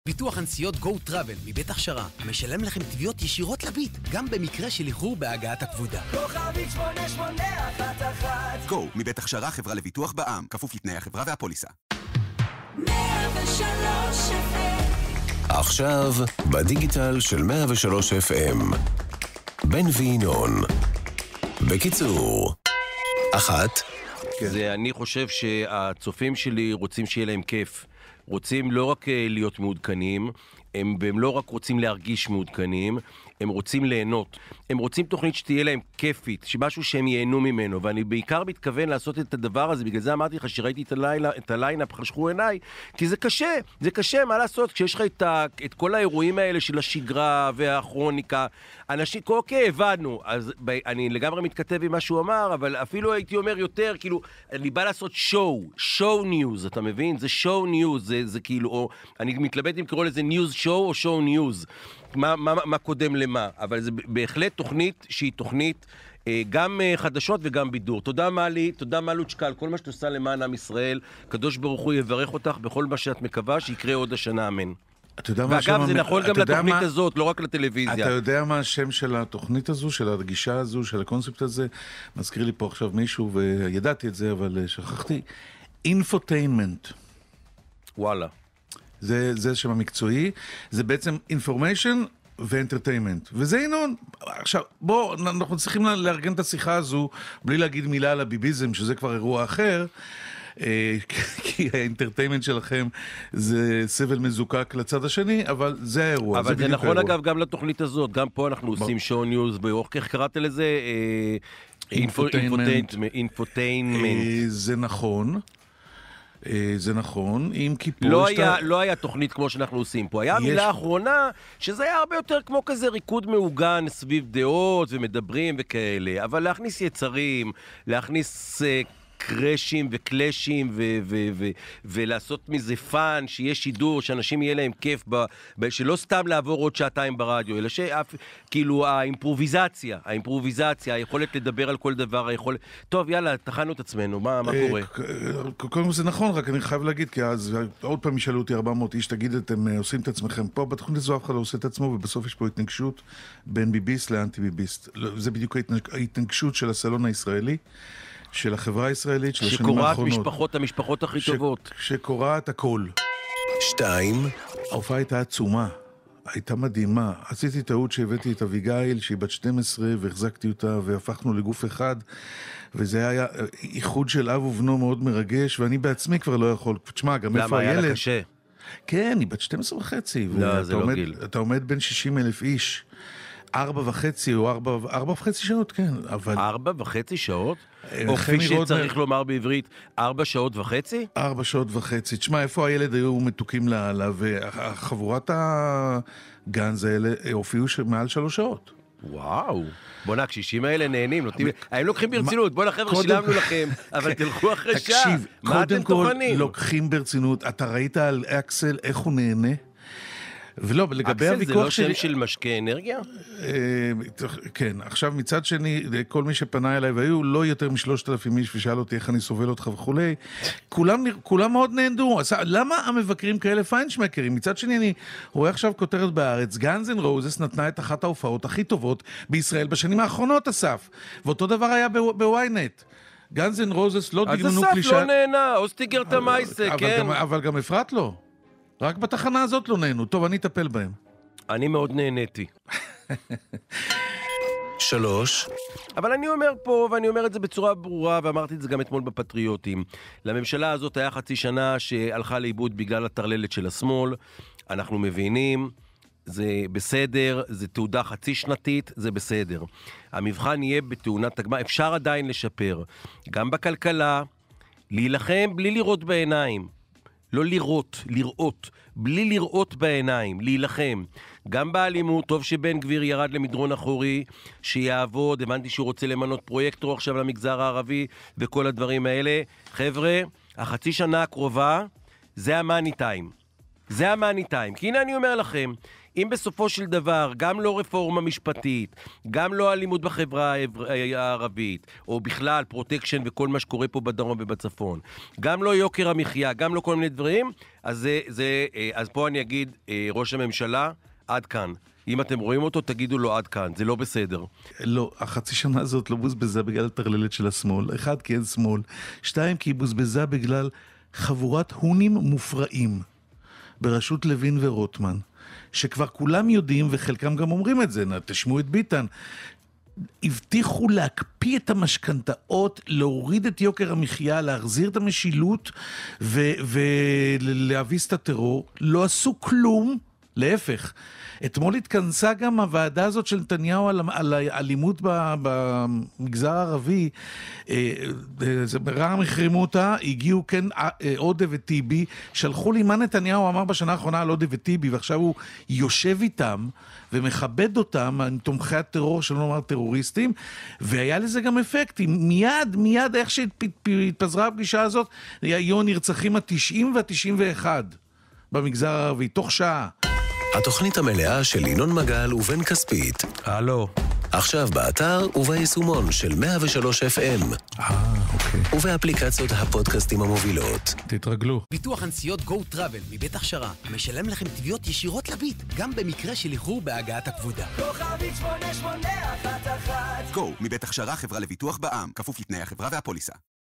ביטוח הנסיעות גו טראבל מבית הכשרה, המשלם לכם תביעות ישירות לביט, גם במקרה של איחור בהגעת הכבודה. כוכבית 8811 גו מבית הכשרה, חברה לביטוח בע"מ, כפוף לתנאי החברה והפוליסה. 103 FM עכשיו בדיגיטל של 103 FM בן וינון. בקיצור, אני חושב שהצופים שלי רוצים שיהיה להם כיף, רוצים לא רק להיות מעודכנים, והם לא רק רוצים להרגיש מעודכנים, הם רוצים ליהנות. הם רוצים תוכנית שתהיה להם כיפית, שמשהו שהם ייהנו ממנו, ואני בעיקר מתכוון לעשות את הדבר הזה, בגלל זה אמרתי לך שראיתי את הליינאפ, חשכו עיניי, כי זה קשה, מה לעשות? כשיש לך את כל האירועים האלה של השגרה והכרוניקה, אנשים, אוקיי, הבנו, אז אני לגמרי מתכתב עם מה שהוא אמר, אבל אפילו הייתי אומר יותר, כאילו, אני בא לעשות show news, אתה מבין? זה show news, זה כאילו, או, אני מתלבט אם קראו לזה news show או show news, מה קודם למה, אבל זה בהחלט תוכנית שהיא תוכנית גם חדשות וגם בידור. תודה מלי, תודה מלוצ'קה על כל מה שאת עושה למען עם ישראל. קדוש ברוך הוא יברך אותך בכל מה שאת מקווה שיקרה עוד השנה, אמן. ואגב, זה נכון גם לתוכנית הזאת, לא רק לטלוויזיה. אתה יודע מה השם של התוכנית הזו, של הגישה הזו, של הקונספט הזה? מזכיר לי פה עכשיו מישהו, וידעתי את זה, אבל שכחתי. אינפוטיינמנט. וואלה. זה שם המקצועי. זה בעצם information ו-entertainment. וזה עינון. עכשיו, בוא, אנחנו צריכים לארגן את השיחה הזו, בלי להגיד מילה על הביביזם, שזה כבר אירוע אחר, כי האינטרטיימנט שלכם זה סבל מזוקק לצד השני, אבל זה האירוע. אבל זה נכון אגב גם לתוכנית הזאת, גם פה אנחנו עושים שואו ניוז, איך קראת לזה? אינפוטיינמנט. זה נכון, אם כי פה לא היה תוכנית כמו שאנחנו עושים פה, היה מילה האחרונה, שזה היה הרבה יותר כמו כזה ריקוד מעוגן סביב דעות ומדברים וכאלה, אבל להכניס יצרים, להכניס קרשים וקלשים ולעשות מזה פאן, שיהיה שידור, שאנשים יהיה להם כיף, שלא סתם לעבור עוד שעתיים ברדיו, אלא כאילו האימפרוביזציה, היכולת לדבר על כל דבר, טוב, יאללה, תחנו את עצמנו, מה קורה? קודם כל זה נכון, רק אני חייב להגיד, כי אז עוד פעם ישאלו אותי 400 איש, תגיד, אתם עושים את עצמכם פה, בתוכנית הזו אף אחד לא עושה את עצמו, ובסוף יש פה התנגשות בין ביביסט לאנטי-ביביסט. זה בדיוק ההתנגשות של הסלון הישראלי, של החברה הישראלית, של השנים האחרונות. שקורעת המשפחות הכי טובות. שקורעת הכל. 2. ההופעה הייתה עצומה, הייתה מדהימה. עשיתי טעות שהבאתי את אביגיל, שהיא בת 12, והחזקתי אותה, והפכנו לגוף אחד, וזה היה איחוד של אב ובנו מאוד מרגש, ואני בעצמי כבר לא יכול. תשמע, גם איפה הילד? למה, היה לה קשה? כן, היא בת 12 וחצי. לא, זה לא גיל. אתה עומד בין 60,000 איש. 4.5 או 4.5 שעות, כן, אבל... 4.5 שעות? או כפי שצריך לומר בעברית, 4.5 שעות? 4.5 שעות. תשמע, איפה הילד היו מתוקים לה, והחבורת הגנז האלה הופיעו מעל 3 שעות. וואו, בוא הקשישים האלה נהנים, הם לוקחים ברצינות, בוא לחבר'ה שילמנו לכם, אבל תלכו אחרי שעה. תקשיב, קודם כל לוקחים ברצינות, אתה ראית על אקסל איך הוא נהנה? ולא, לגבי הוויכוח שלי... אקסל זה לא שם של משקה אנרגיה? כן, עכשיו מצד שני, כל מי שפנה אליי, והיו לא יותר מ3,000 איש, ושאל אותי איך אני סובל אותך וכולי, כולם מאוד נהנדו. למה המבקרים כאלה פיינשמקרים? מצד שני, אני רואה עכשיו כותרת בארץ, גאנז אנד רוזס נתנה את אחת ההופעות הכי טובות בישראל בשנים האחרונות, אסף. ואותו דבר היה בוויינט. גאנז אנד רוזס לא דגננו קלישה... אז אסף לא נהנה, אוסטיגר את המייסה, כן. אבל גם אפרת לא. רק בתחנה הזאת לא נהנו. טוב, אני אטפל בהם. אני מאוד נהניתי. 3. אבל אני אומר פה, ואני אומר את זה בצורה ברורה, ואמרתי את זה גם אתמול בפטריוטים. לממשלה הזאת היה חצי שנה שהלכה לאיבוד בגלל התרללת של השמאל. אנחנו מבינים, זה בסדר, זה תעודה חצי שנתית, זה בסדר. המבחן יהיה בתאונת הגמר, אפשר עדיין לשפר. גם בכלכלה, להילחם בלי לראות בעיניים. לא לראות, בלי לראות בעיניים, להילחם. גם באלימות, טוב שבן גביר ירד למדרון אחורי, שיעבוד, הבנתי שהוא רוצה למנות פרויקטור עכשיו למגזר הערבי, וכל הדברים האלה. חבר'ה, החצי שנה הקרובה, זה המאני טיים. כי הנה אני אומר לכם, אם בסופו של דבר גם לא רפורמה משפטית, גם לא אלימות בחברה הערבית, או בכלל פרוטקשן וכל מה שקורה פה בדרום ובצפון, גם לא יוקר המחיה, גם לא כל מיני דברים, אז פה אני אגיד, ראש הממשלה, עד כאן. אם אתם רואים אותו, תגידו לו עד כאן, זה לא בסדר. לא, החצי שנה הזאת לא בוזבזה בגלל התרללת של השמאל. אחד, כי אין שמאל. שתיים, כי היא בוזבזה בגלל חבורת הונים מופרעים, בראשות לוין ורוטמן, שכבר כולם יודעים, וחלקם גם אומרים את זה, תשמעו את ביטן, הבטיחו להקפיא את המשכנתאות, להוריד את יוקר המחיה, להחזיר את המשילות ולהביס את הטרור. לא עשו כלום, להפך. אתמול התכנסה גם הוועדה הזאת של נתניהו על האלימות במגזר הערבי. רע"מ החרימו אותה, הגיעו כן עודה וטיבי, שלחו לי מה נתניהו אמר בשנה האחרונה על עודה וטיבי, ועכשיו הוא יושב איתם ומכבד אותם, תומכי הטרור, שלא נאמר טרוריסטים, והיה לזה גם אפקטים. מיד איך שהתפזרה הפגישה הזאת, היו נרצחים ה-90 וה-91 במגזר הערבי, תוך שעה. התוכנית המלאה של ינון מגל ובן כספית. הלו. עכשיו באתר וביישומון של 103 FM. אוקיי. ובאפליקציות הפודקאסטים המובילות. תתרגלו. ביטוח הנסיעות Go Travel מבית הכשרה, המשלם לכם תביעות ישירות לביט, גם במקרה של איחור בהגעת הכבודה. כוכבית 8811 גו, מבית הכשרה חברה לביטוח בע"מ, כפוף לתנאי החברה והפוליסה.